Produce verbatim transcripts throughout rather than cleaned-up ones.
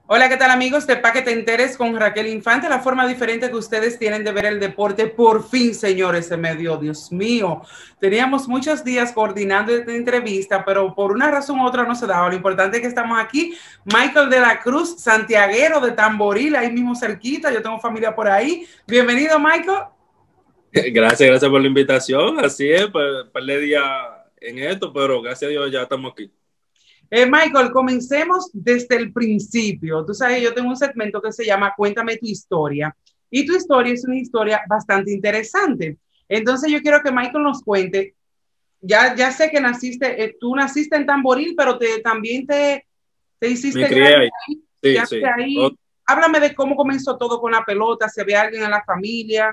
Hola, ¿qué tal amigos de Pa' que te enteres con Raquel Infante? La forma diferente que ustedes tienen de ver el deporte. Por fin, señores, se me dio, Dios mío. Teníamos muchos días coordinando esta entrevista, pero por una razón u otra no se daba. Lo importante es que estamos aquí. Michael de la Cruz, santiaguero de Tamboril, ahí mismo cerquita. Yo tengo familia por ahí. Bienvenido, Michael. Gracias, gracias por la invitación. Así es, par, par de días en esto, pero gracias a Dios ya estamos aquí. Eh, Michael, comencemos desde el principio. Tú sabes, yo tengo un segmento que se llama Cuéntame tu historia. Y tu historia es una historia bastante interesante. Entonces yo quiero que Michael nos cuente, ya, ya sé que naciste, eh, tú naciste en Tamboril, pero te, también te, te hiciste Me crié grande ahí. ahí, Sí, ya sí. de ahí. Háblame de cómo comenzó todo con la pelota, si había alguien en la familia.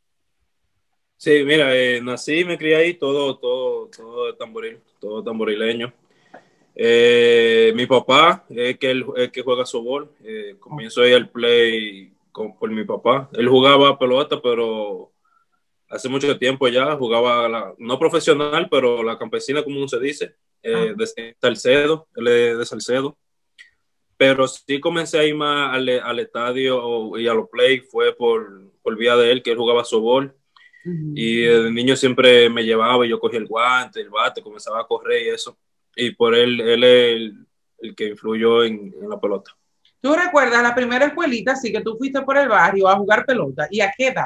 Sí, mira, eh, nací y me crié ahí, todo, todo, todo de Tamboril, todo tamborileño. Eh, mi papá es que, él, es que juega softball. Eh, comienzo ahí el play con, por mi papá. Él jugaba pelota, pero hace mucho tiempo ya jugaba, la, no profesional, pero la campesina, como se dice, Ah, eh, de Salcedo, él es de Salcedo. Pero sí comencé a ir más al, al estadio y a los play, fue por, por vía de él, que él jugaba softball. uh-huh. Y el niño siempre me llevaba y yo cogía el guante, el bate, comenzaba a correr y eso. Y por él, él es el, el que influyó en, en la pelota. ¿Tú recuerdas la primera escuelita, sí, que tú fuiste por el barrio a jugar pelota? ¿Y a qué edad?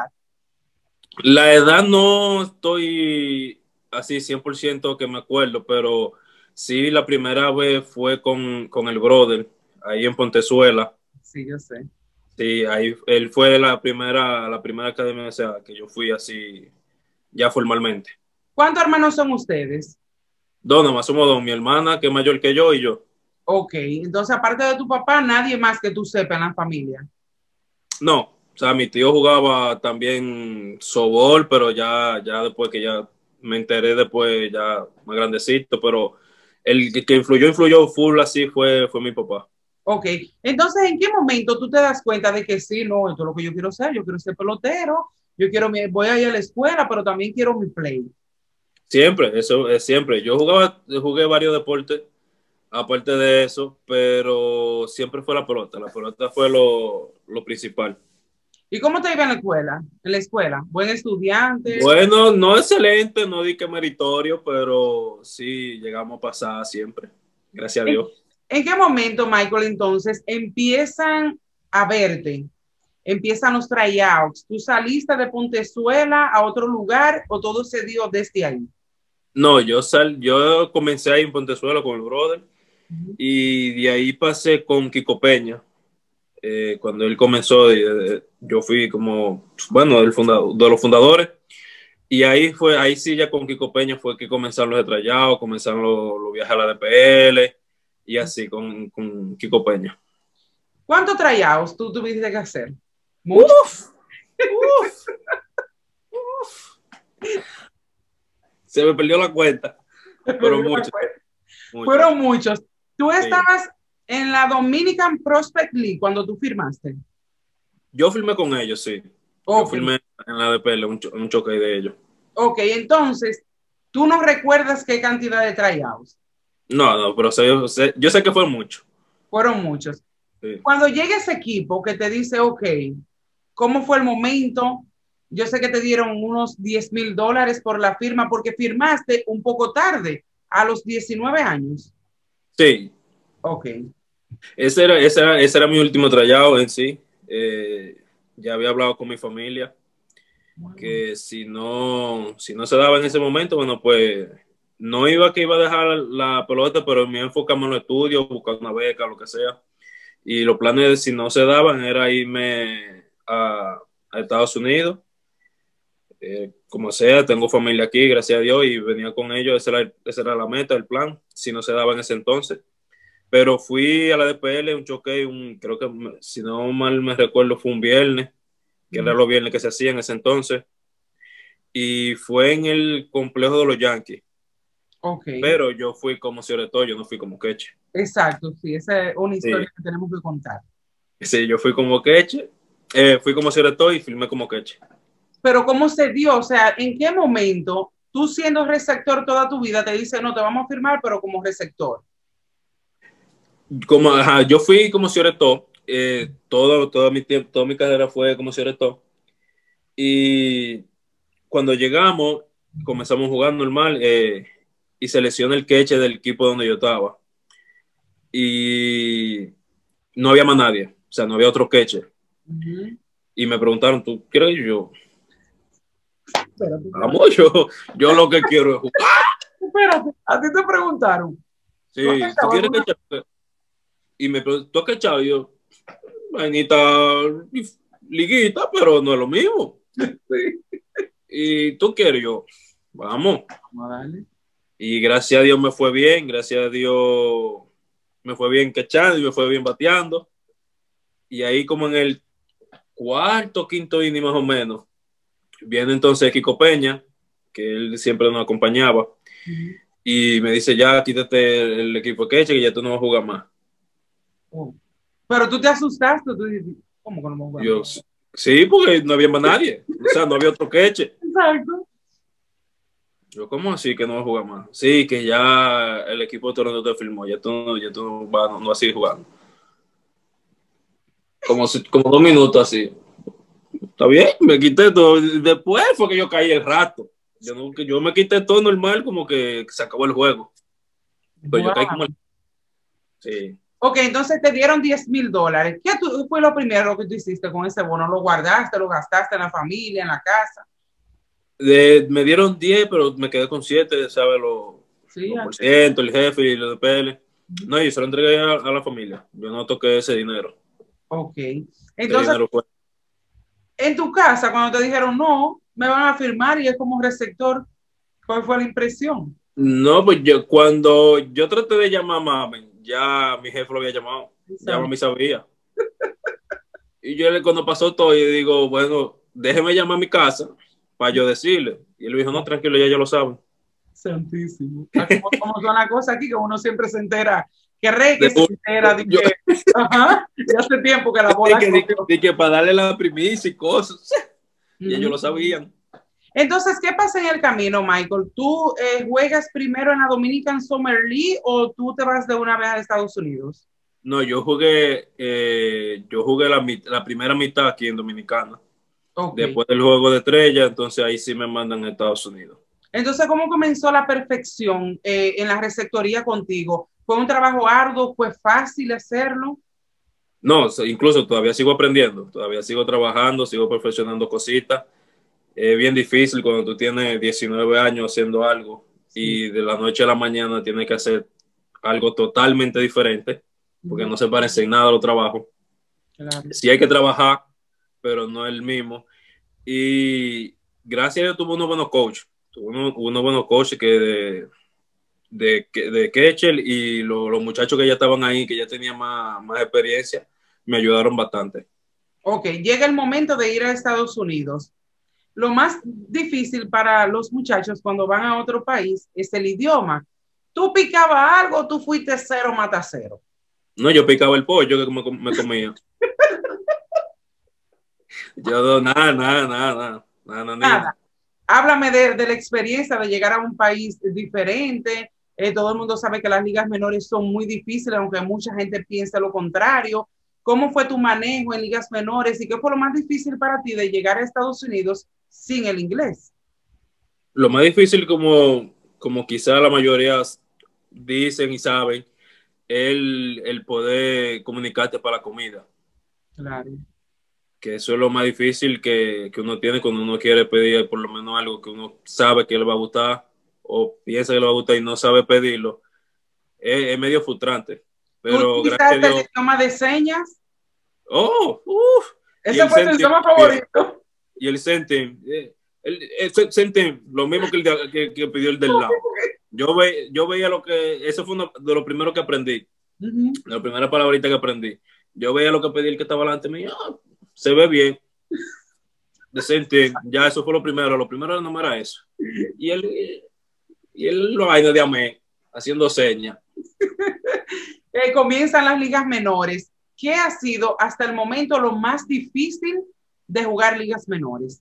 La edad no estoy así cien por ciento que me acuerdo, pero sí la primera vez fue con, con el brother, ahí en Pontezuela. Sí, yo sé. Sí, ahí él fue la primera, la primera academia, o sea, que yo fui así ya formalmente. ¿Cuántos hermanos son ustedes? Dos, nomás somos dos, mi hermana, que es mayor que yo, y yo. Ok, entonces aparte de tu papá, nadie más que tú sepa en la familia. No, o sea, mi tío jugaba también softball, pero ya, ya después que ya me enteré después, ya más grandecito, pero el que influyó, influyó full así fue, fue mi papá. Ok, entonces ¿en qué momento tú te das cuenta de que sí, no, esto es lo que yo quiero ser, yo quiero ser pelotero, yo quiero, mi, voy a ir a la escuela, pero también quiero mi play? Siempre, eso es siempre. Yo jugaba, jugué varios deportes, aparte de eso, pero siempre fue la pelota. La pelota fue lo, lo principal. ¿Y cómo te iba en la escuela? En la escuela, buen estudiante. Bueno, no excelente, no di que meritorio, pero sí llegamos a pasar siempre. Gracias a ¿En, Dios. en qué momento, Michael, entonces empiezan a verte? Empiezan los tryouts. ¿Tú saliste de Pontezuela a otro lugar o todo se dio desde ahí? No, yo sal, yo comencé ahí en Pontezuela con el brother Uh-huh. y de ahí pasé con Kiko Peña. Eh, cuando él comenzó, eh, yo fui como, bueno, del fundador, de los fundadores. Y ahí fue, ahí sí ya con Kiko Peña fue que comenzaron los detrayados, comenzaron los, los viajes a la D P L y así con, con Kiko Peña. ¿Cuántos tryouts tú tuviste que hacer? Mucho. Uf, uf, uf. Se me perdió la cuenta, pero mucho, mucho. Fueron muchos. Tú Sí. estabas en la Dominican Prospect League cuando tú firmaste. Yo filmé con ellos, sí. Yo Ok, filmé en la D P L, un, cho un choque de ellos. ok, entonces, tú no recuerdas qué cantidad de tryouts. No, no, pero sé, sé, yo sé que fue mucho. Fueron muchos. Sí. Cuando llega ese equipo que te dice, ok, ¿cómo fue el momento? Yo sé que te dieron unos diez mil dólares por la firma porque firmaste un poco tarde, a los diecinueve años. Sí, Ok. ese era, ese era, ese era mi último trayado en sí. Eh, ya había hablado con mi familia Wow. que si no, si no se daba en ese momento, bueno, pues no iba que iba a dejar la pelota, pero me enfocamos en los estudios, buscar una beca, lo que sea. Y los planes, si no se daban, era irme a, a Estados Unidos. Eh, como sea, tengo familia aquí, gracias a Dios, y venía con ellos, esa era, esa era la meta, el plan, si no se daba en ese entonces. Pero fui a la D P L, un choque, un, creo que si no mal me recuerdo fue un viernes, que era los viernes que se hacía en ese entonces, y fue en el complejo de los Yankees, Ok. pero yo fui como Cioreto, yo no fui como Queche. Exacto, sí, esa es una Sí, historia que tenemos que contar. sí, yo fui como Queche, eh, fui como Cioreto y filmé como Queche. Pero ¿cómo se dio? O sea, ¿en qué momento tú siendo receptor toda tu vida te dice, no, te vamos a firmar, pero como receptor? como, ajá, yo fui como Cioretó, eh, todo, todo mi tiempo, toda mi carrera fue como Cioretó. Y cuando llegamos, comenzamos a jugar normal eh, y se lesiona el queche del equipo donde yo estaba. Y no había más nadie, o sea, no había otro queche. Ujú. Y me preguntaron, ¿tú quieres ir? Yo, Espérate, espérate, vamos, yo, yo lo que quiero es jugar. espérate. A ti te preguntaron. ¿Tú has Sí, ¿tú cachado quieres alguna? quechar? Y me preguntó, ¿tú has quechado? Y yo, vainita, liguita, pero no es lo mismo. Sí. ¿Y tú quieres? Yo, vamos. Vamos a darle. Y gracias a Dios me fue bien, gracias a Dios me fue bien quechando y me fue bien bateando. Y ahí como en el cuarto, quinto inning más o menos, viene entonces Kiko Peña, que él siempre nos acompañaba, Ujú. y me dice, ya quítate el equipo de queche, que ya tú no vas a jugar más. Oh. Pero tú te asustaste, tú dices, ¿cómo que no me voy a Y yo, sí, porque no había más nadie, o sea, no había otro queche. Exacto. Yo, ¿cómo así que no va a jugar más? Sí, que ya el equipo de Toronto te firmó, ya tú, no- ya tú no, vas, no, no vas a seguir jugando. Como, si- como dos minutos así. Está bien, me quité todo. Después fue que yo caí el rato. Yo, no, que yo me quité todo normal, como que se acabó el juego. Pero yo caí como el... Wow. Sí. Ok, entonces te dieron diez mil dólares. ¿Qué tú, fue lo primero que tú hiciste con ese bono? ¿Lo guardaste, lo gastaste en la familia, en la casa? De, me dieron diez pero me quedé con siete, ¿sabes? Los, Sí, los por antes. ciento, el jefe y los de P L. No, yo se lo entregué a, a la familia. Yo no toqué ese dinero. Ok. Ese Entonces, dinero fue. en tu casa, cuando te dijeron no, me van a firmar y es como receptor, ¿cuál fue la impresión? No, pues yo, cuando yo traté de llamar a Mami, ya mi jefe lo había llamado. Ya ¿Sabes? Mami sabía. Y yo le, cuando pasó todo, yo digo, bueno, déjeme llamar a mi casa para yo decirle. Y él me dijo, no, tranquilo, ya yo lo saben. Santísimo. Ah, ¿Cómo, cómo son las cosas aquí? Que uno siempre se entera, que rey que De se uno. entera de Yo que, ajá, ya hace tiempo que la bola dije, dije, corrió. dije, para darle la primicia y cosas. Y ellos lo Ujú. sabían. Entonces, ¿qué pasa en el camino, Michael? ¿Tú eh, juegas primero en la Dominican Summer League o tú te vas de una vez a Estados Unidos? No, yo jugué, eh, yo jugué la, mit- la primera mitad aquí en Dominicana. Ok. Después del juego de estrella, entonces ahí sí me mandan a Estados Unidos. Entonces, ¿cómo comenzó la perfección eh, en la receptoría contigo? ¿Fue un trabajo arduo? ¿Fue fácil hacerlo? No, o sea, incluso todavía sigo aprendiendo, todavía sigo trabajando, sigo perfeccionando cositas. Es bien difícil cuando tú tienes diecinueve años haciendo algo Sí, y de la noche a la mañana tienes que hacer algo totalmente diferente, porque ujú, no se parece en nada a los trabajos. claro. Sí hay que trabajar, pero no es el mismo. Y gracias a Dios tuve unos buenos coaches, tuve unos, unos buenos coaches que de, de, de Ketchel y lo, los muchachos que ya estaban ahí, que ya tenían más, más experiencia, me ayudaron bastante. Ok, llega el momento de ir a Estados Unidos. Lo más difícil para los muchachos cuando van a otro país es el idioma. Tú picabas algo, tú fuiste cero mata cero. No, yo picaba el pollo que me, me comía. Yo no, nada, nada, nada, nada, nada, nada, Nada. nada. Háblame de, de la experiencia de llegar a un país diferente. Eh, todo el mundo sabe que las ligas menores son muy difíciles, aunque mucha gente piensa lo contrario. ¿Cómo fue tu manejo en ligas menores y qué fue lo más difícil para ti de llegar a Estados Unidos sin el inglés? Lo más difícil, como, como quizá la mayoría dicen y saben, es el, el poder comunicarte para la comida. Claro. Que eso es lo más difícil que, que uno tiene cuando uno quiere pedir por lo menos algo que uno sabe que le va a gustar o piensa que le va a gustar y no sabe pedirlo. Es, es medio frustrante. ¿Tú Pero gracias a utilizaste el Dios. idioma de señas? ¡Oh! ¡Uf! Y Ese el fue tu Centim idioma también. favorito. Y el Centim. eh, el, el Centim, lo mismo que, el de- que, que pidió el del lado. Yo, ve, yo veía lo que. Eso fue uno de lo primero que aprendí. Uh-huh. De la primera palabrita que aprendí. Yo veía lo que pedía el que estaba delante de mí. Ah, se ve bien. Decente, ya eso fue lo primero. Lo primero no era eso. Y él, y él lo hay de amé, haciendo señas. Eh, comienzan las ligas menores. ¿Qué ha sido hasta el momento lo más difícil de jugar ligas menores?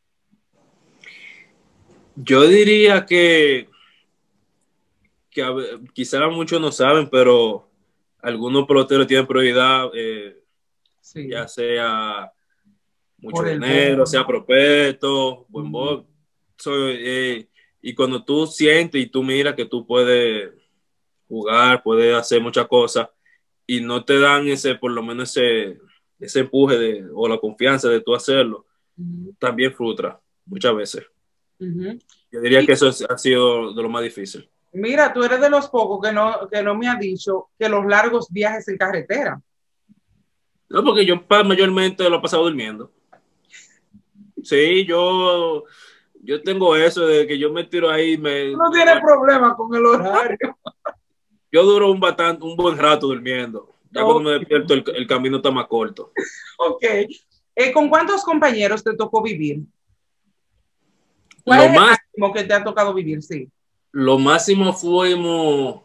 Yo diría que, que a ver, quizá muchos no saben, pero algunos peloteros tienen prioridad, eh, Sí. ya sea mucho Por el dinero, bono. sea prospecto, buen Ujú. box. So, eh, y cuando tú sientes y tú miras que tú puedes jugar, puedes hacer muchas cosas y no te dan ese, por lo menos ese, ese empuje de, o la confianza de tú hacerlo, Ujú. también frustra muchas veces. Ujú. Yo diría Y que eso es- ha sido de lo más difícil. mira, tú eres de los pocos que no, que no me ha dicho que los largos viajes en carretera. No, porque yo pa- mayormente lo he pasado durmiendo. Sí, yo, yo tengo eso de que yo me tiro ahí, Tú me, no me tienes duermo. problema con el horario. Yo duro un, bastante, un buen rato durmiendo. Ya cuando Ok. me despierto el, el camino está más corto. Ok. Eh, ¿con cuántos compañeros te tocó vivir? ¿Cuál Lo es el más, máximo que te ha tocado vivir? Sí. lo máximo fuimos,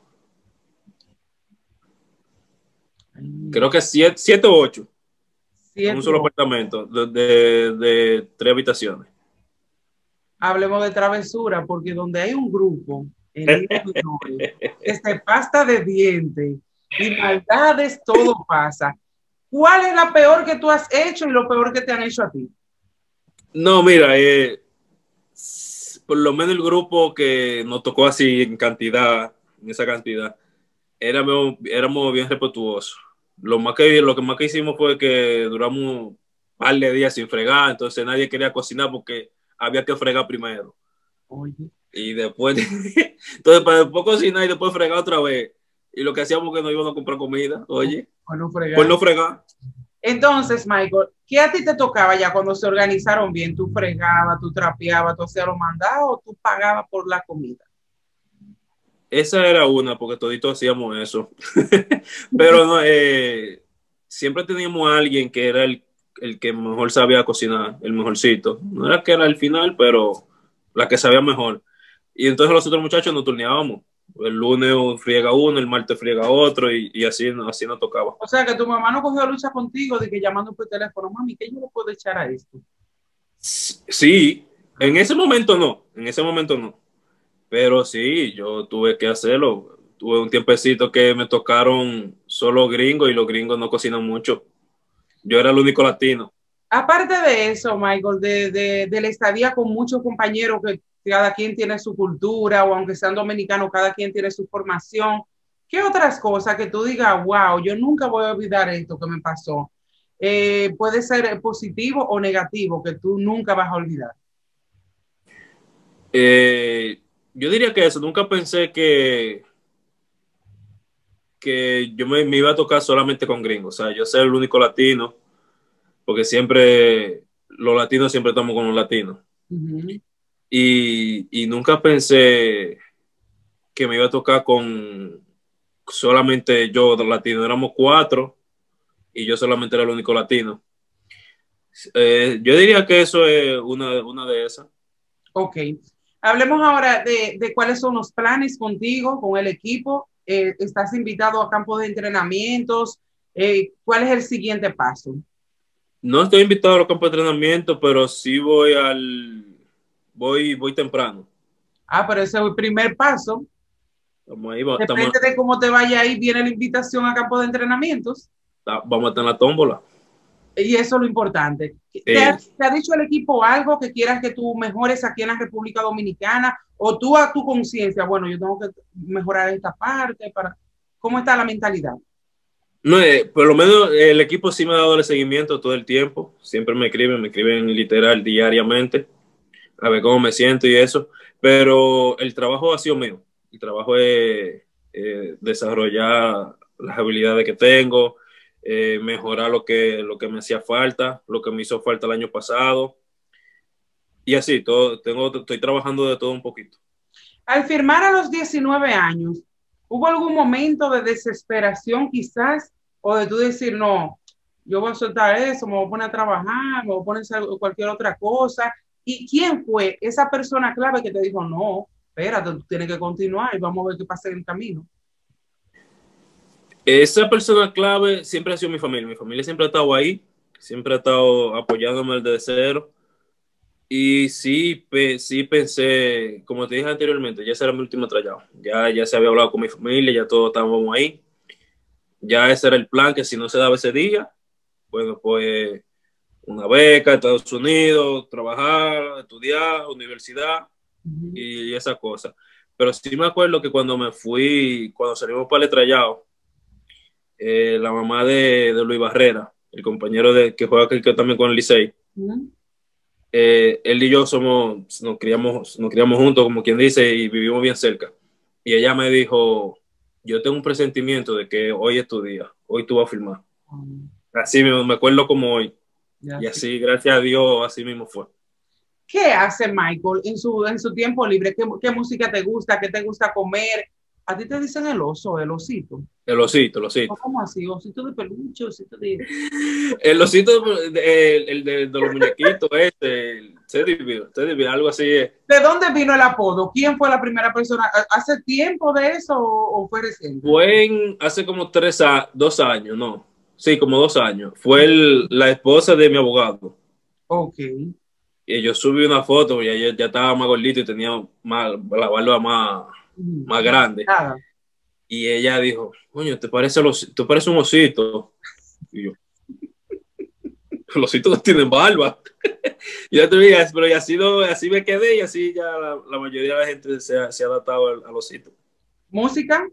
creo que siete, siete o ocho en un Siete. solo apartamento de, de, de tres habitaciones. Hablemos de travesura, porque donde hay un grupo en Illinois que se pasta de dientes y maldades, todo pasa. ¿Cuál es la peor que tú has hecho y lo peor que te han hecho a ti? No, mira, eh, por lo menos el grupo que nos tocó así en cantidad, en esa cantidad, éramos, éramos bien respetuosos. Lo más que, lo que más que hicimos fue que duramos un par de días sin fregar, entonces nadie quería cocinar porque había que fregar primero. Oye, Y después, entonces para después cocinar y después fregar otra vez. Y lo que hacíamos que no íbamos a comprar comida, oye, bueno, pues fregar. no fregar. Entonces, Michael, ¿qué a ti te tocaba ya cuando se organizaron bien? ¿Tú fregabas, tú trapeabas, tú hacías los mandados o tú pagabas por la comida? Esa era una, porque toditos hacíamos eso. Pero no, eh, siempre teníamos a alguien que era el, el que mejor sabía cocinar, el mejorcito. No era que era el final, pero la que sabía mejor. Y entonces los otros muchachos nos turneábamos. El lunes friega uno, el martes friega otro, y, y así, así nos tocaba. O sea, que tu mamá no cogió lucha contigo de que llamando por teléfono, mami, ¿qué yo le puedo echar a esto? Sí, en ese momento no, en ese momento no. Pero sí, yo tuve que hacerlo. Tuve un tiempecito que me tocaron solo gringos y los gringos no cocinan mucho. Yo era el único latino. Aparte de eso, Michael, de, de, de la estadía con muchos compañeros que cada quien tiene su cultura, o aunque sean dominicanos, cada quien tiene su formación, ¿qué otras cosas que tú digas, wow, yo nunca voy a olvidar esto que me pasó? Eh, puede ser positivo o negativo, que tú nunca vas a olvidar. Eh, yo diría que eso, nunca pensé que, que yo me, me iba a tocar solamente con gringos. O sea, yo ser el único latino, porque siempre, los latinos siempre estamos con los latinos. Uh -huh. Y, y nunca pensé que me iba a tocar con solamente yo, los latinos. Éramos cuatro y yo solamente era el único latino. Eh, yo diría que eso es una, una de esas. Ok. Hablemos ahora de, de cuáles son los planes contigo, con el equipo. Eh, ¿Estás invitado a campos de entrenamientos? Eh, ¿Cuál es el siguiente paso? No estoy invitado a los campos de entrenamiento, pero sí voy al voy, voy temprano. Ah, pero ese es el primer paso. Estamos ahí, va- estamos, Depende de cómo te vaya ahí, viene la invitación a campos de entrenamientos. vamos a estar en la tómbola. Y eso es lo importante. ¿Te ha, Sí. ¿Te ha dicho el equipo algo que quieras que tú mejores aquí en la República Dominicana? ¿O tú a tu conciencia, bueno, yo tengo que mejorar esta parte? Para... ¿Cómo está la mentalidad? No, eh, por lo menos el equipo sí me ha dado el seguimiento todo el tiempo. Siempre me escriben, me escriben literal diariamente a ver cómo me siento y eso. Pero el trabajo ha sido mío. El trabajo es eh, desarrollar las habilidades que tengo, eh, mejorar lo que, lo que me hacía falta, lo que me hizo falta el año pasado. Y así, todo, tengo, estoy trabajando de todo un poquito. Al firmar a los diecinueve años, ¿hubo algún momento de desesperación quizás? ¿O de tú decir, no, yo voy a soltar eso, me voy a poner a trabajar, me voy a poner a hacer cualquier otra cosa? ¿Y quién fue esa persona clave que te dijo, no, espérate, tú tienes que continuar y vamos a ver qué pasa en el camino? Esa persona clave siempre ha sido mi familia. Mi familia siempre ha estado ahí, siempre ha estado apoyándome desde cero. Y sí, pe, sí pensé, como te dije anteriormente, ya será mi último trayado. Ya, ya se había hablado con mi familia, ya todos estábamos ahí. ya ese era el plan, que si no se daba ese día, bueno, pues una beca, Estados Unidos, trabajar, estudiar, universidad Ujú. y esa cosa. Pero sí me acuerdo que cuando me fui, cuando salimos para el Estrellado, eh, la mamá de, de Luis Barrera, el compañero de, que juega cricket también con el Licey, Ujú. eh, él y yo somos, nos criamos, nos criamos juntos, como quien dice, y vivimos bien cerca. Y ella me dijo, yo tengo un presentimiento de que hoy es tu día, hoy tú vas a filmar. Um, Así me, me acuerdo como hoy. ya Y sé. así, gracias a Dios, así mismo fue. ¿Qué hace Michael en su, en su tiempo libre? ¿Qué, qué música te gusta? ¿Qué te gusta comer? A ti te dicen el oso, el osito. El osito, el ¿O osito. ¿Cómo así? Osito de peluche, osito de... El osito, el, el de, de los muñequitos, este, el Teddy Bear, Teddy Bear, algo así es. ¿De dónde vino el apodo? ¿Quién fue la primera persona? ¿Hace tiempo de eso o, o fue reciente? Fue en, hace como tres, a, dos años, no. Sí, como dos años. Fue el, la esposa de mi abogado. Ok. Y yo subí una foto, y ella ya estaba más gordito y tenía más, la barba más, Mm, más grande. nada. Y ella dijo, coño, ¿te parece, los, ¿te parece un osito? Y yo, los ositos no tienen barba. Y yo te dije, pero y así, no, así me quedé y así ya la, la mayoría de la gente se ha, se ha adaptado al, al osito. ¿Música?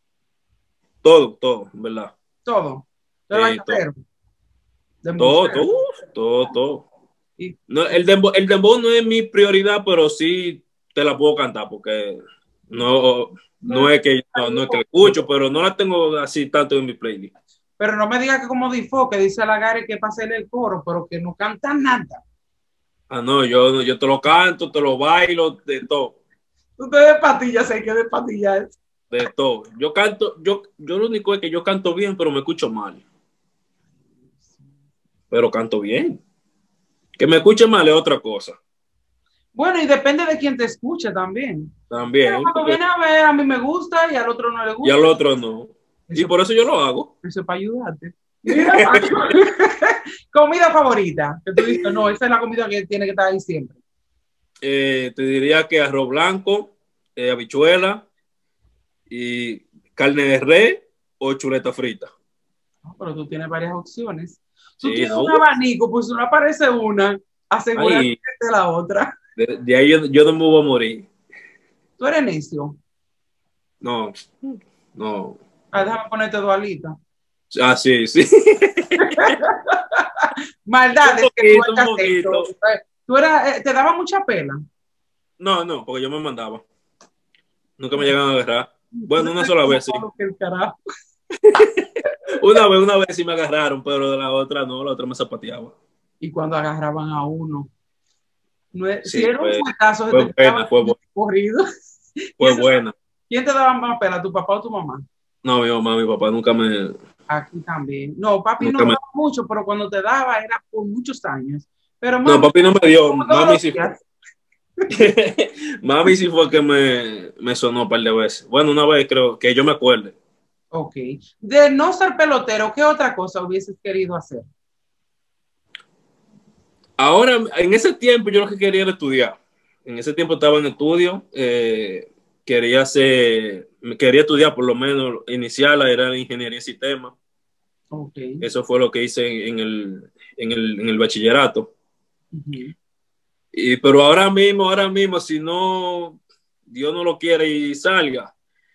Todo, todo, en verdad. Todo. ¿De Sí, todo, bachatero? ¿De todo, embustero? todo, todo, todo. Y, No, el dembow, el dembow no es mi prioridad, pero sí te la puedo cantar porque no, no es que no, no es que la escucho, pero no la tengo así tanto en mi playlist. pero no me digas que como Difo, que dice a la Gary que pase el coro, pero que no canta nada. Ah, no, yo, yo te lo canto, te lo bailo, de todo, Usted de patilla, sé que de patilla es. de todo. Yo canto, yo, yo lo único es que yo canto bien, pero me escucho mal. Pero canto bien. Que me escuche mal es otra cosa. Bueno, y depende de quién te escuche también. Pero También, cuando porque viene a ver, a mí me gusta y al otro no le y gusta. al otro no. Y Eso, por eso yo lo hago. eso es para ayudarte. Mira, comida favorita. Que tú dices, no, esa es la comida que tiene que estar ahí siempre. Eh, te diría que arroz blanco, eh, habichuela y carne de res o chuleta frita. No, pero tú tienes varias opciones. Tú Sí, tienes no. un abanico, pues si no aparece una, asegúrate Ay, de la otra. de, de ahí yo, yo no me voy a morir. Tú eres necio. No, no. Ah, déjame ponerte dos alitas. Ah, sí, sí. Un Maldades que tú poquito, un hayas hecho. poquito. Tú eras, eh, te daba mucha pela. No, no, porque yo me mandaba. Nunca me llegan a agarrar. Bueno, una Tú sola eres vez sí. como que el carajo. Una vez, una vez sí me agarraron, pero de la otra no, la otra me zapateaba. Y cuando agarraban a uno. No es, si Sí, era un fue, fuetazo, se fue te quedaba buena, fue, bu- corrido. fue ¿Quién te, buena. quién te daba más pela, tu papá o tu mamá? No, mi mamá, mi papá nunca me, Aquí también. No, papi no nunca me. daba mucho, pero cuando te daba era por muchos años. Pero No, mami, papi no me dio, como todos mami los sí fue. días. Mami sí fue que me, me sonó un par de veces. Bueno, una vez creo que yo me acuerde. Ok. De no ser pelotero, ¿qué otra cosa hubieses querido hacer? Ahora, en ese tiempo yo lo que quería era estudiar. En ese tiempo estaba en estudio, eh, quería hacer, quería estudiar por lo menos inicial, era la ingeniería en sistemas. Ok. Eso fue lo que hice en el, en el, en el bachillerato. Uh-huh. Y, pero ahora mismo, ahora mismo, si no, Dios no lo quiere y salga,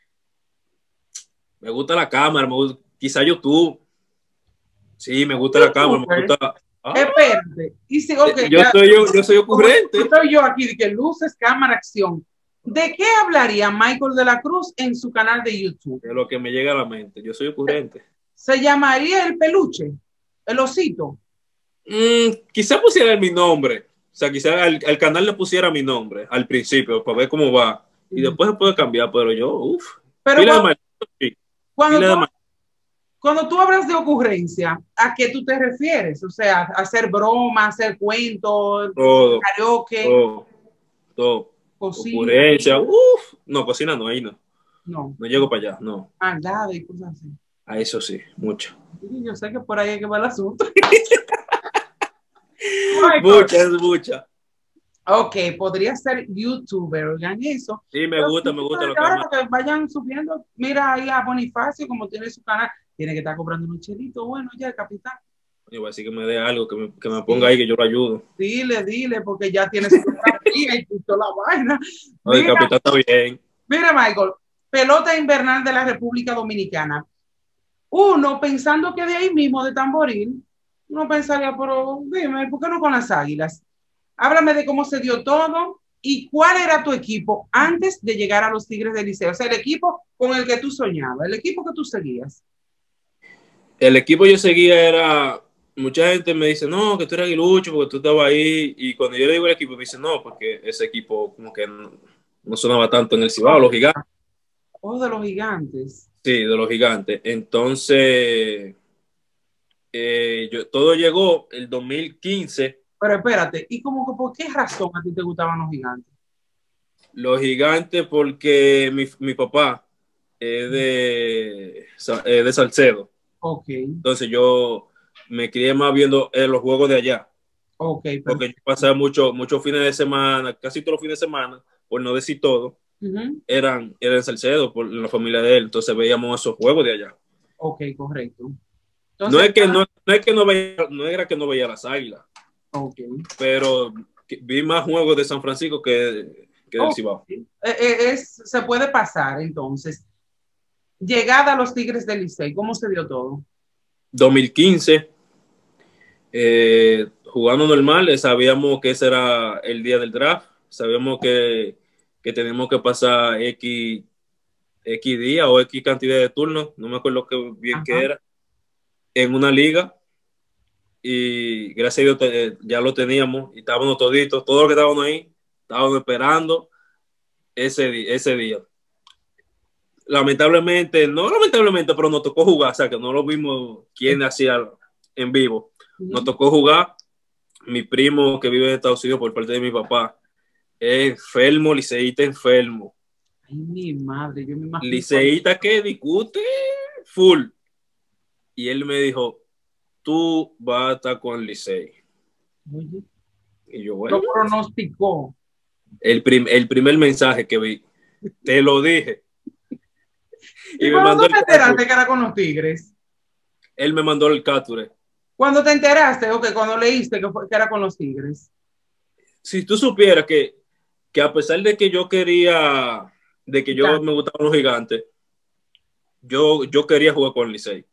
me gusta la cámara, me gusta, quizá YouTube. Sí, me gusta la cámara, me gusta. Ah, Espérate. Y si, okay, yo, ya, soy, yo, yo soy ocurrente. estoy yo aquí de que luces, cámara, acción. ¿De qué hablaría Michael de la Cruz en su canal de YouTube? De lo que me llega a la mente. Yo soy ocurrente. ¿Se llamaría el peluche? ¿El osito? Mm, quizá pusiera mi nombre. O sea, quizá al, al canal le pusiera mi nombre al principio para ver cómo va. Y después se puede cambiar, pero yo, uff. Pero Pila de cuando, mal. Sí, cuando, pila de tú, mal. cuando tú hablas de ocurrencia, ¿a qué tú te refieres? O sea, hacer bromas, hacer cuentos, Todo, karaoke, todo, todo. cocina. Ocurrencia. Uff. No, cocina no, ahí no. No, No llego para allá, no. maldad y cosas así. A eso sí, mucho. Y yo sé que por ahí hay que va el asunto. Mucha, es mucha. Ok, podría ser youtuber, oigan eso. Sí, me Pero gusta, sí, me gusta lo que ahora más. que vayan subiendo, mira ahí a Bonifacio, como tiene su canal, tiene que estar cobrando un chelito, bueno, ya el capitán. Digo, así que me dé algo, que me, que me ponga Sí, ahí, que yo lo ayudo. dile, dile, porque ya tiene su fotografía y toda la vaina. No, el Mira, capitán está bien. mira, Michael, pelota invernal de la República Dominicana. Uno, pensando que de ahí mismo, de Tamboril, uno pensaría, pero dime, ¿por qué no con las Águilas? Háblame de cómo se dio todo y cuál era tu equipo antes de llegar a los Tigres del Liceo. O sea, el equipo con el que tú soñabas, el equipo que tú seguías. El equipo yo seguía era, mucha gente me dice, no, que tú eres aguilucho porque tú estabas ahí. Y cuando yo le digo el equipo, me dice, no, porque ese equipo como que no, no sonaba tanto en el Cibao, los gigantes. Oh, de los gigantes. Sí, de los gigantes. Entonces, eh, yo, todo llegó el dos mil quince. Pero espérate, ¿y como que por qué razón a ti te gustaban los gigantes? Los gigantes porque mi, mi papá es de, es de Salcedo. Ok, Entonces yo me crié más viendo eh, los juegos de allá. ok, Porque yo perfecto. pasaba muchos muchos fines de semana, casi todos los fines de semana, por no decir todo, Uh-huh. eran, eran en Salcedo, por la familia de él. Entonces veíamos esos juegos de allá. Ok, correcto. No Entonces, es que no, no, es que no, veía, no era que no veía las águilas, ok. pero vi más juegos de San Francisco que, que del Oh, Cibao. sí. Eh, eh, es, se puede pasar entonces. Llegada a los Tigres del Licey, ¿cómo se dio todo? dos mil quince, eh, jugando normal, sabíamos que ese era el día del draft, sabíamos que, que teníamos que pasar X, X día o X cantidad de turnos, no me acuerdo qué bien Ajá. que era, en una liga, y gracias a Dios te, ya lo teníamos y estábamos toditos, todos los que estábamos ahí, estábamos esperando ese, ese día. Lamentablemente, no lamentablemente, pero nos tocó jugar, o sea que no lo vimos quién hacía en vivo. Nos tocó jugar. Mi primo que vive en Estados Unidos por parte de mi papá es enfermo, liceísta enfermo. Ay, mi madre, yo me imagino. Liceísta que discute full. Y él me dijo, tú vas a estar con Licey. Oye, Y yo, bueno, lo pronosticó. el, prim el primer mensaje que vi, te lo dije. ¿Y Y me cuando mandó tú el te enteraste capture. que era con los Tigres? Él me mandó el capture. Cuando te enteraste, o que cuando leíste que, fue, que era con los Tigres. Si tú supieras que, que a pesar de que yo quería, de que Ya. yo me gustaban los gigantes, yo, yo quería jugar con Licey.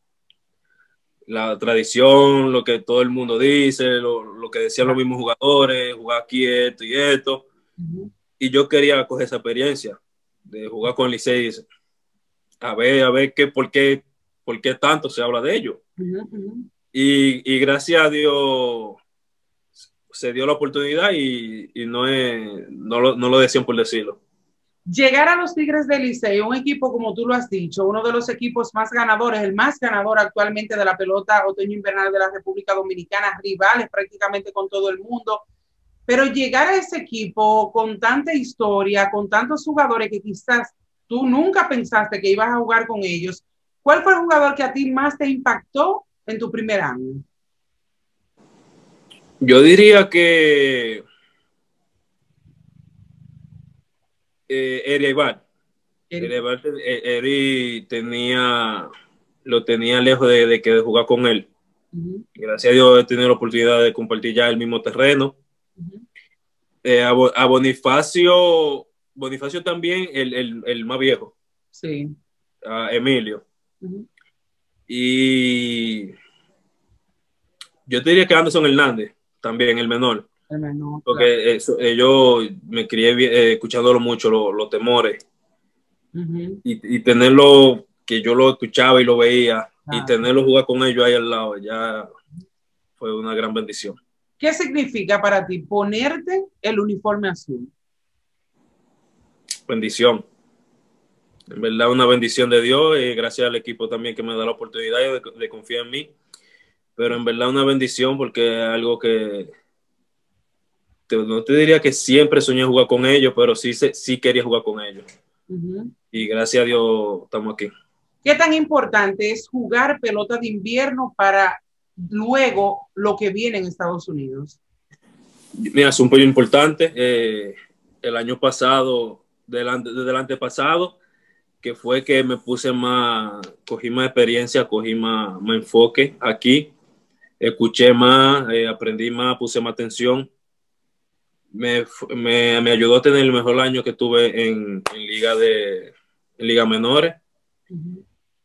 La tradición, lo que todo el mundo dice, lo, lo que decían los mismos jugadores, jugar aquí esto y esto. Uh-huh. Y yo quería coger esa experiencia de jugar con Licey, a ver, a ver qué, por qué, por qué tanto se habla de ello. Uh-huh, uh-huh. Y, y gracias a Dios se dio la oportunidad y, y no, es, no, lo, no lo decían por decirlo. Llegar a los Tigres del Licey, un equipo, como tú lo has dicho, uno de los equipos más ganadores, el más ganador actualmente de la pelota otoño-invernal de la República Dominicana, rivales prácticamente con todo el mundo, pero llegar a ese equipo con tanta historia, con tantos jugadores que quizás tú nunca pensaste que ibas a jugar con ellos, ¿cuál fue el jugador que a ti más te impactó en tu primer año? Yo diría que eh, Eri Ibar. Eri, Eric. Ibar, eh, Eri tenía, lo tenía lejos de, de que de jugar con él. Uh-huh. Gracias a Dios he tenido la oportunidad de compartir ya el mismo terreno. Uh-huh. Eh, a, a Bonifacio, Bonifacio también, el, el, el más viejo, Sí. a Emilio. Uh-huh. Y yo te diría que Anderson Hernández, también el menor, El menor, claro. porque eso, eh, yo me crié eh, escuchándolo mucho, lo, los temores, Uh-huh. y, y tenerlo, que yo lo escuchaba y lo veía, y Claro. tenerlo jugar con ellos ahí al lado, ya fue una gran bendición. ¿Qué significa para ti ponerte el uniforme azul? Bendición. En verdad, una bendición de Dios, y gracias al equipo también que me da la oportunidad de, de confiar en mí. Pero en verdad, una bendición porque es algo que te, no te diría que siempre soñé jugar con ellos, pero sí, sí quería jugar con ellos. Uh-huh. Y gracias a Dios estamos aquí. ¿Qué tan importante es jugar pelota de invierno para luego lo que viene en Estados Unidos? Mira, es un apoyo importante. Eh, el año pasado, delante, desde el antepasado, que fue que me puse más, cogí más experiencia, cogí más, más enfoque aquí, escuché más, eh, aprendí más, puse más atención. Me, me, me ayudó a tener el mejor año que tuve en, en liga de en liga menores. Uh-huh.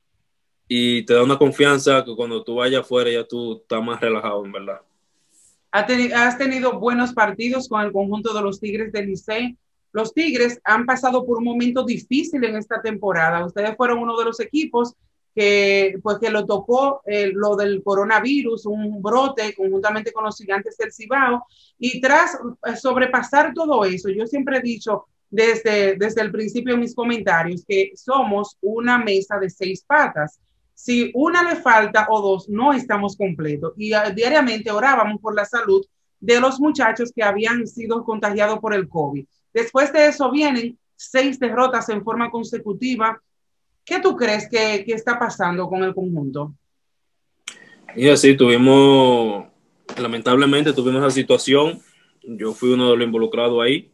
Y te da una confianza que cuando tú vayas afuera ya tú estás más relajado, en verdad. Has tenido buenos partidos con el conjunto de los Tigres del Licey. Los Tigres han pasado por un momento difícil en esta temporada. Ustedes fueron uno de los equipos que, pues, que lo tocó eh, lo del coronavirus, un brote conjuntamente con los Gigantes del Cibao. Y tras eh, sobrepasar todo eso, yo siempre he dicho desde, desde el principio de mis comentarios que somos una mesa de seis patas. Si una le falta o dos, no estamos completos. Y uh, diariamente orábamos por la salud de los muchachos que habían sido contagiados por el COVID. Después de eso vienen seis derrotas en forma consecutiva. ¿Qué tú crees que, que está pasando con el conjunto? Y así tuvimos, lamentablemente tuvimos esa situación. Yo fui uno de los involucrados ahí.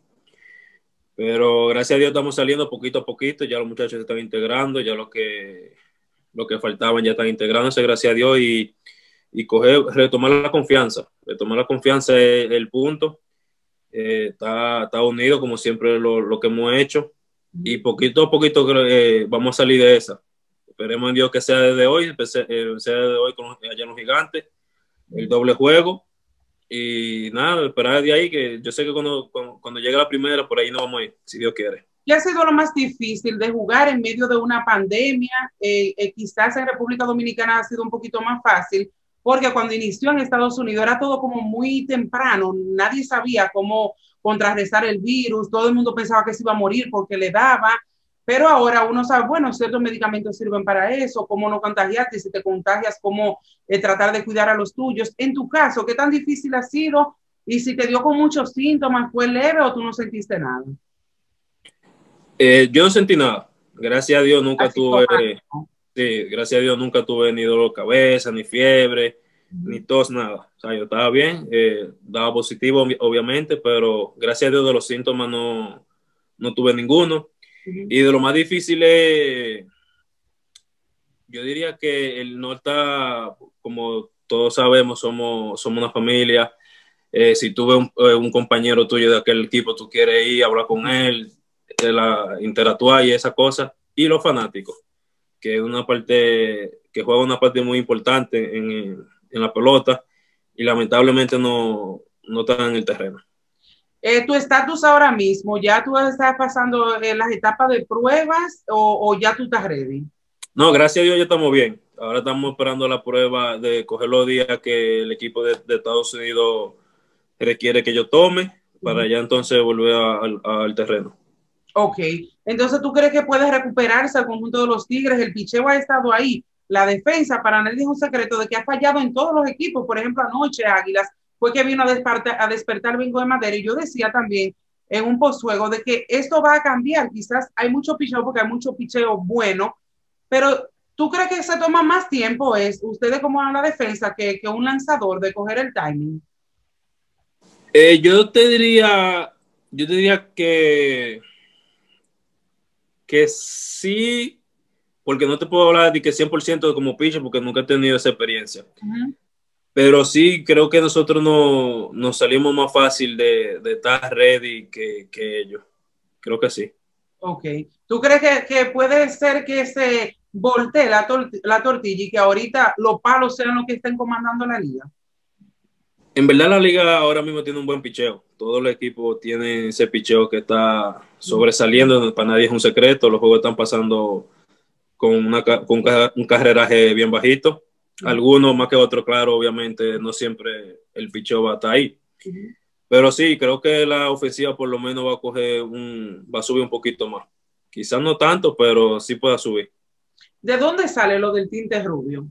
Pero gracias a Dios estamos saliendo poquito a poquito. Ya los muchachos se están integrando, ya lo que... lo que faltaban ya están integrándose, gracias a Dios, y, y coger, retomar la confianza. Retomar la confianza es el punto. Eh, está, está unido, como siempre lo, lo que hemos hecho, y poquito a poquito eh, vamos a salir de esa. Esperemos en Dios que sea desde hoy, sea desde hoy con allá en los Gigantes, el doble juego, y nada, esperar de ahí, que yo sé que cuando, cuando, cuando llegue la primera, por ahí nos vamos a ir, si Dios quiere. ¿Qué ha sido lo más difícil de jugar en medio de una pandemia? Eh, eh, quizás en República Dominicana ha sido un poquito más fácil, porque cuando inició en Estados Unidos era todo como muy temprano, nadie sabía cómo contrarrestar el virus, todo el mundo pensaba que se iba a morir porque le daba, pero ahora uno sabe, bueno, ciertos medicamentos sirven para eso, cómo no contagiarte, si te contagias, cómo eh, tratar de cuidar a los tuyos. En tu caso, ¿qué tan difícil ha sido? Y si te dio con muchos síntomas, ¿fue leve o tú no sentiste nada? Eh, yo no sentí nada. Gracias a Dios nunca Así tuve, eh, sí, gracias a Dios nunca tuve ni dolor de cabeza, ni fiebre, uh-huh. ni tos, nada. O sea, yo estaba bien, eh, daba positivo, obviamente, pero gracias a Dios de los síntomas no, no tuve ninguno. Uh-huh. Y de lo más difícil es, yo diría que el no está, como todos sabemos, somos, somos una familia. Eh, si tuve un, un compañero tuyo de aquel equipo, tú quieres ir a hablar con él, la interactuar y esas cosas, y los fanáticos, que es una parte que juega una parte muy importante en, en la pelota, y lamentablemente no, no están en el terreno. Eh, ¿Tu estatus ahora mismo, ya tú estás pasando en las etapas de pruebas o, o ya tú estás ready? No, gracias a Dios ya estamos bien. Ahora estamos esperando la prueba de coger los días que el equipo de, de Estados Unidos requiere que yo tome, para ya entonces volver al, al terreno. Ok, entonces ¿tú crees que puede recuperarse el conjunto de los Tigres? El picheo ha estado ahí, la defensa, para nadie es un secreto de que ha fallado en todos los equipos. Por ejemplo, anoche Águilas fue que vino a despertar, a despertar Bingo de Madera, y yo decía también en un postjuego de que esto va a cambiar. Quizás hay mucho picheo porque hay mucho picheo bueno, pero ¿tú crees que se toma más tiempo es ustedes como a la defensa que, que un lanzador de coger el timing? Eh, yo te diría, yo te diría que que sí, porque no te puedo hablar de que cien por ciento como pitcher porque nunca he tenido esa experiencia. Uh-huh. Pero sí creo que nosotros no, nos salimos más fácil de, de estar ready que, que ellos. Creo que sí. Ok. ¿Tú crees que, que puede ser que se voltee la, tor la tortilla y que ahorita los palos sean los que estén comandando la liga? En verdad la liga ahora mismo tiene un buen picheo. Todo el equipo tiene ese picheo que está sobresaliendo. Para nadie es un secreto. Los juegos están pasando con, una, con un carreraje bien bajito. Algunos más que otros, claro, obviamente no siempre el picheo va a estar ahí. Pero sí, creo que la ofensiva por lo menos va a coger un, va a subir un poquito más. Quizás no tanto, pero sí pueda subir. ¿De dónde sale lo del tinte rubio?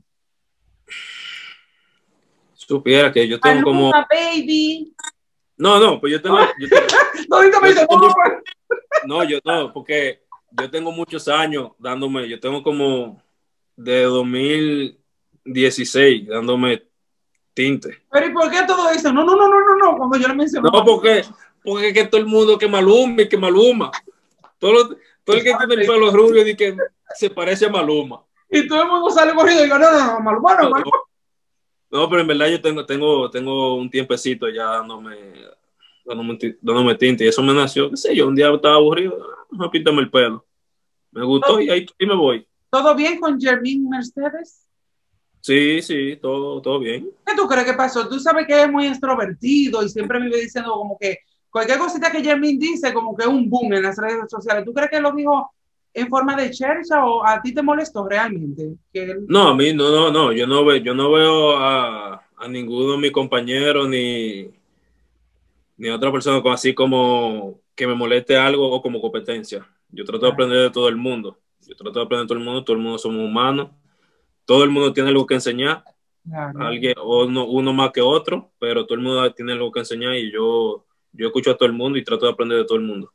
Supiera que yo tengo Aluna, como... baby. No, no, pues yo tengo... Yo tengo, yo tengo mucho, no, yo no, porque yo tengo muchos años dándome, yo tengo como de dos mil dieciséis dándome tinte. Pero ¿y por qué todo eso? No, no, no, no, no, no, cuando yo le mencioné. No, porque, porque es que todo el mundo que Maluma y que Maluma. Todo, lo, todo el que tiene el pelo rubio y que se parece a Maluma. Y todo el mundo sale corriendo y digo, no, no, no, Maluma, no, Maluma. No, pero en verdad yo tengo, tengo, tengo un tiempecito ya dándome, dándome, dándome tinte y eso me nació, qué sé yo, un día estaba aburrido, no, píntame el pelo. Me gustó y ahí y me voy. ¿Todo bien con Jermín Mercedes? Sí, sí, todo, todo bien. ¿Qué tú crees que pasó? Tú sabes que es muy extrovertido y siempre vive diciendo como que cualquier cosita que Jermín dice como que es un boom en las redes sociales. ¿Tú crees que lo dijo en forma de chercha o a ti te molestó realmente? Que él... No, a mí no, no, no, yo no, ve, yo no veo a, a ninguno de mis compañeros ni, ni a otra persona así como que me moleste algo o como competencia. Yo trato de aprender de todo el mundo. Yo trato de aprender de todo el mundo, todo el mundo somos humanos. Todo el mundo tiene algo que enseñar, claro. Alguien, uno, uno más que otro, pero todo el mundo tiene algo que enseñar y yo, yo escucho a todo el mundo y trato de aprender de todo el mundo.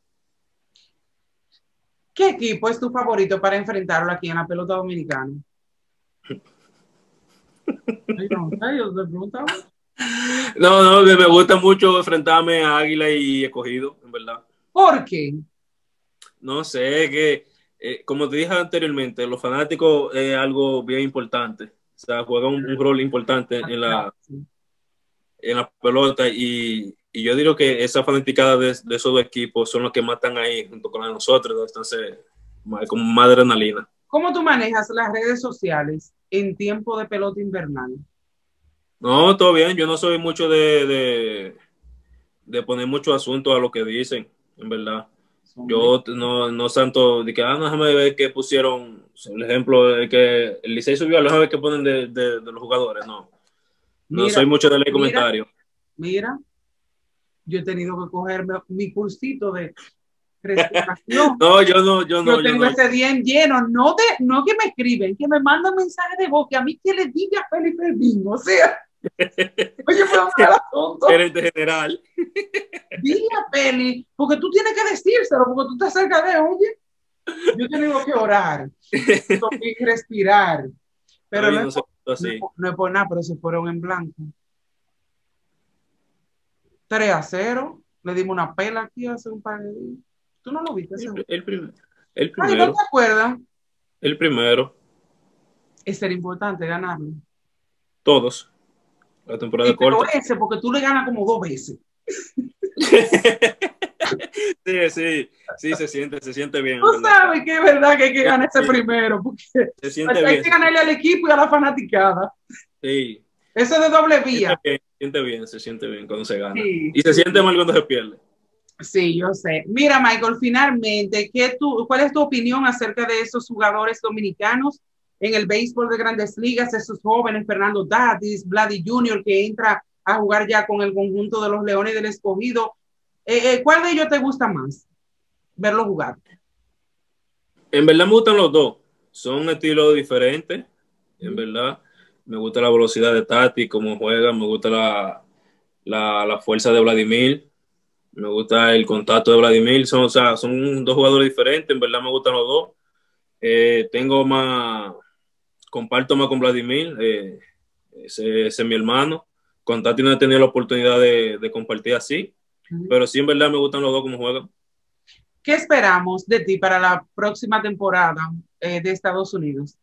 ¿Qué equipo es tu favorito para enfrentarlo aquí en la pelota dominicana? No, no, me gusta mucho enfrentarme a Águila y Escogido, en verdad. ¿Por qué? No sé, que eh, como te dije anteriormente, los fanáticos es algo bien importante. O sea, juegan un, un rol importante en la, en la pelota y, y yo digo que esa fanaticada de, de esos dos equipos son los que más están ahí junto con nosotros, entonces como más adrenalina. ¿Cómo tú manejas las redes sociales en tiempo de pelota invernal? No, todo bien, yo no soy mucho de, de, de poner mucho asunto a lo que dicen, en verdad. Yo no, no santo de que, ah, no, déjame ver qué pusieron, el ejemplo de que el Licey subió, déjame ver qué ponen de, de, de los jugadores, no. No mira, soy mucho de leer comentarios. Mira, yo he tenido que cogerme mi cursito de respiración. No, yo no, yo no. Yo tengo yo no. ese día lleno, no, de, no que me escriben, que me mandan mensajes de voz, que a mí que le diga a Felipe Elvin, o sea, oye, pero el asunto. Gerente general. Dile a Peli, porque tú tienes que decírselo, porque tú estás cerca de, oye, yo he tenido que orar, y respirar, pero Ay, no, no, es, no, es, no es por nada, pero se fueron en blanco. tres a cero, le dimos una pela aquí hace un par de días. ¿Tú no lo viste? El, el, prim el primero. Ay, ¿no te acuerdas? El primero. Es ser importante ganarlo. Todos. La temporada sí, pero corta. Ese, porque tú le ganas como dos veces. sí, sí, sí, se siente, se siente bien. Tú sabes que es verdad que hay que ganar ese primero, porque se siente hay bien, que ganarle al equipo y a la fanaticada. Sí. Eso es de doble vía. Se siente bien, se siente bien cuando se gana. Sí, y se sí. siente mal cuando se pierde. Sí, yo sé. Mira, Michael, finalmente, ¿qué tú, ¿cuál es tu opinión acerca de esos jugadores dominicanos en el béisbol de Grandes Ligas, esos jóvenes, Fernando Tatis, Vladdy junior, que entra a jugar ya con el conjunto de los Leones del Escogido? Eh, eh, ¿Cuál de ellos te gusta más verlo jugar? En verdad me gustan los dos. Son estilos diferentes. En verdad, me gusta la velocidad de Tatis, cómo juega, me gusta la, la, la fuerza de Vladimir. Me gusta el contacto de Vladimir. Son, o sea, son dos jugadores diferentes. En verdad me gustan los dos. Eh, tengo más, comparto más con Vladimir. Eh, ese, ese es mi hermano. Con Tati no he tenido la oportunidad de, de compartir así. Uh-huh. Pero sí, en verdad me gustan los dos como juegan. ¿Qué esperamos de ti para la próxima temporada eh, de Estados Unidos?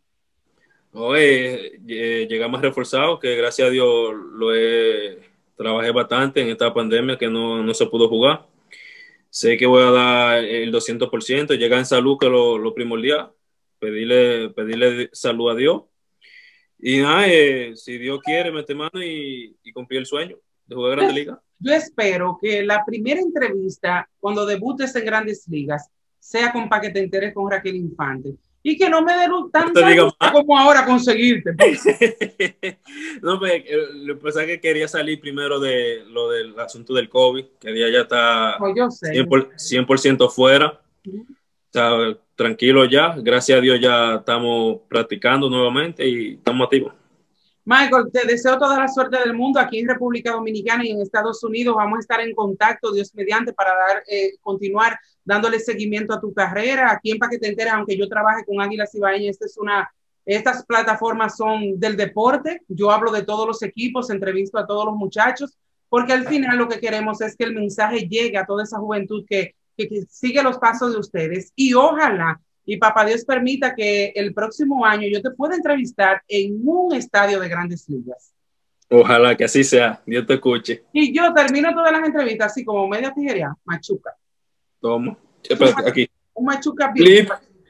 Oye, eh, llegamos reforzados, que gracias a Dios lo he... Trabajé bastante en esta pandemia que no, no se pudo jugar. Sé que voy a dar el doscientos por ciento, llegar en salud, que es lo, lo primordial. Pedirle, pedirle salud a Dios. Y nada, eh, si Dios quiere, mete mano y, y cumplir el sueño de jugar Grandes Ligas. Yo espero que la primera entrevista, cuando debutes en Grandes Ligas, sea con para que te enteres con Raquel Infante. Y que no me dé tanta no como ahora conseguirte. No, pues, lo que pasa es que quería salir primero de lo del asunto del COVID, que ya, ya está oh, yo sé, cien por ciento fuera. Uh-huh. O sea, tranquilo ya. Gracias a Dios ya estamos practicando nuevamente y estamos activos. Michael, te deseo toda la suerte del mundo aquí en República Dominicana y en Estados Unidos. Vamos a estar en contacto, Dios mediante, para dar, eh, continuar dándole seguimiento a tu carrera. Aquí en Pa' que te enteres, aunque yo trabaje con Águilas Ibaeñas, esta es una Estas plataformas son del deporte. Yo hablo de todos los equipos, entrevisto a todos los muchachos, porque al final lo que queremos es que el mensaje llegue a toda esa juventud que, que, que sigue los pasos de ustedes. Y ojalá, y papá Dios permita que el próximo año yo te pueda entrevistar en un estadio de Grandes Ligas. Ojalá que así sea. Dios te escuche. Y yo termino todas las entrevistas así como media tijería, machuca. Toma. Espérate, aquí. Un machuca bien.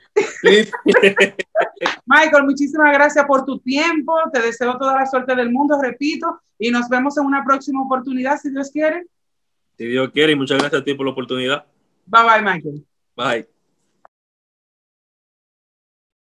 Michael, muchísimas gracias por tu tiempo. Te deseo toda la suerte del mundo, repito, y nos vemos en una próxima oportunidad, si Dios quiere. Si Dios quiere, y muchas gracias a ti por la oportunidad. Bye bye, Michael. Bye.